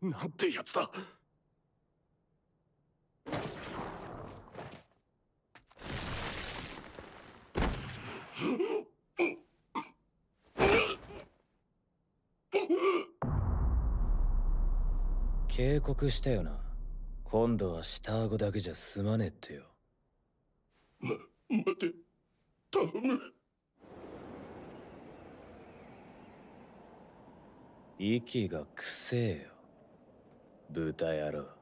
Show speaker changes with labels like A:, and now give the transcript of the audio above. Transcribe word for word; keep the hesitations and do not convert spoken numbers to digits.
A: なんてやつだ。
B: 警告したよな。今度は下顎だけじゃ済まねえってよ。
A: ま、待て、頼む。
B: 息がくせえよ、豚野郎。